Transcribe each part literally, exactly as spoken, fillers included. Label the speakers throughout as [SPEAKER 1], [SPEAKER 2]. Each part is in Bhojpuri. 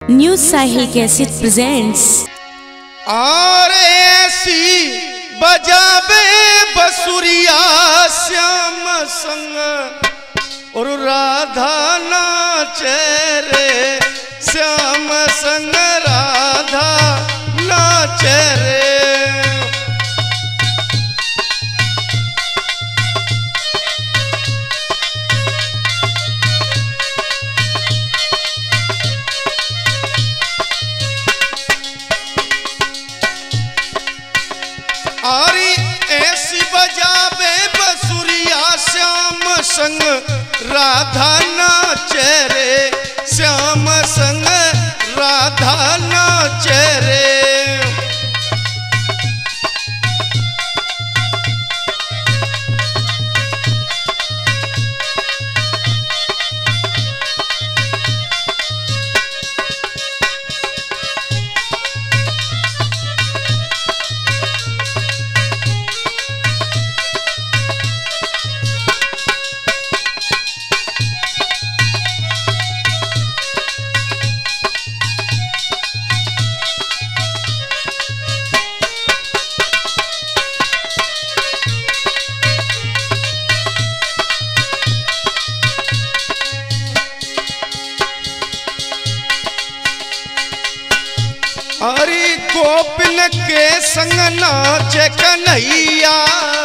[SPEAKER 1] न्यू साहिल कैसेट प्रेजेंट्स।
[SPEAKER 2] और ऐसी बजावे बसुरिया श्याम संग और राधा नाचे रे, श्याम संग राधा नाचे रे। आरी ऐसी बजावे बसुरिया श्याम संग राधा नाचे रे, श्याम संग राधा नाचे रे। अरे गोपिन के संग नाचे कन्हैया,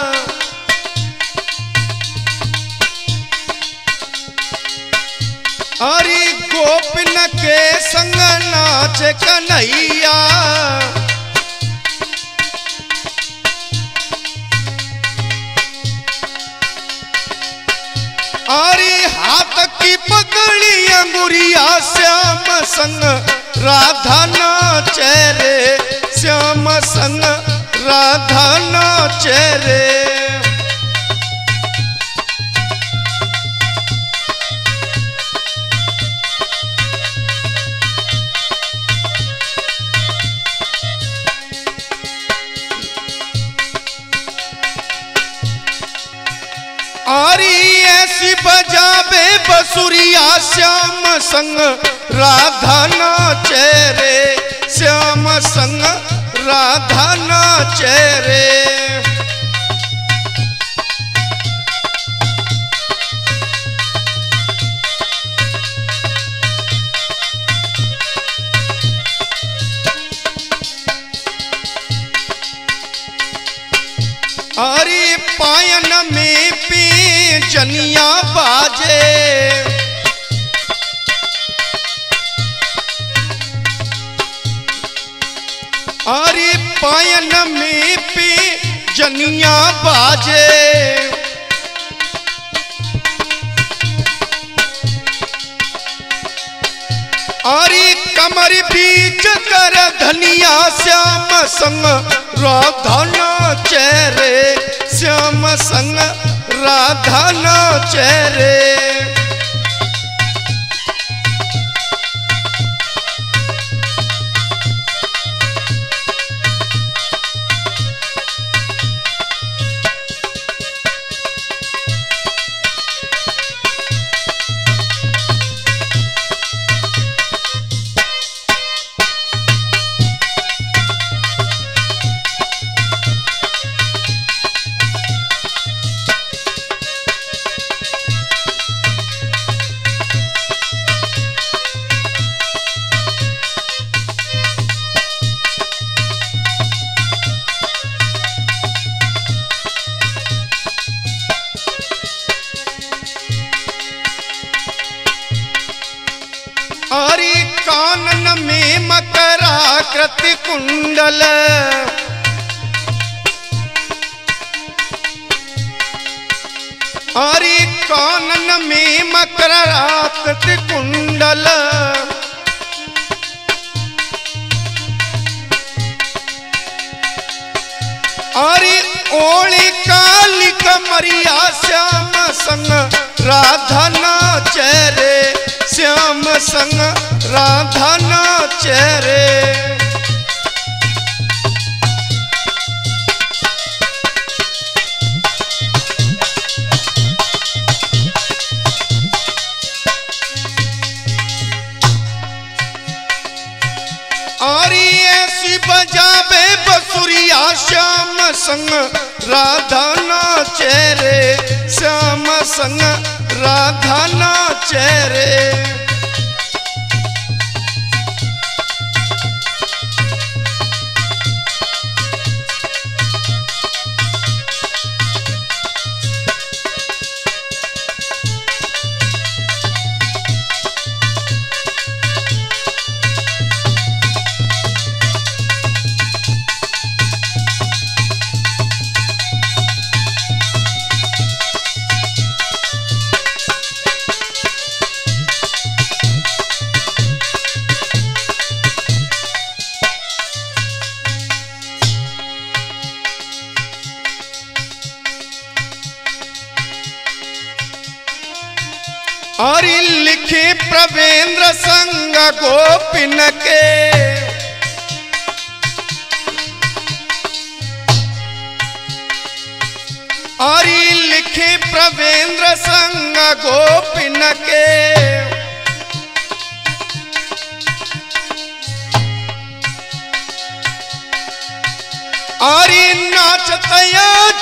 [SPEAKER 2] अरे गोपिन के संग नाचे कन्हैया। अरे हाथ की पकड़ी अंगुरिया श्याम संग राधा नाचे रे, श्याम संग राधा नाचे रे। आरी ऐसी बजावे बसुरिया श्याम संग राधा नाचे रे, श्याम संग राधा नाचे रे। अरे पायन में पे जनिया बाजे, अरे पायन में पे जनिया बाजे। अरे कमर बीच कर धनिया श्याम संग राधा नाचे रे, श्याम संग राधा नाचे रे। अरे कानन में मकराकृति कुंडल, अरे कानन में मकराकृति कुंडल। अरे ओली काली कमरिया श्याम संग राधा नाचे रे, श्याम संग राधा नाचे रे। और ऐसी बजावे बसुरिया श्याम संग राधा नाचे रे, श्याम संग राधा नाचे रे। और लिखे प्रवेंद्र संग गोपिन के, और लिखे प्रवेंद्र संग गोपिन के। और नाचतया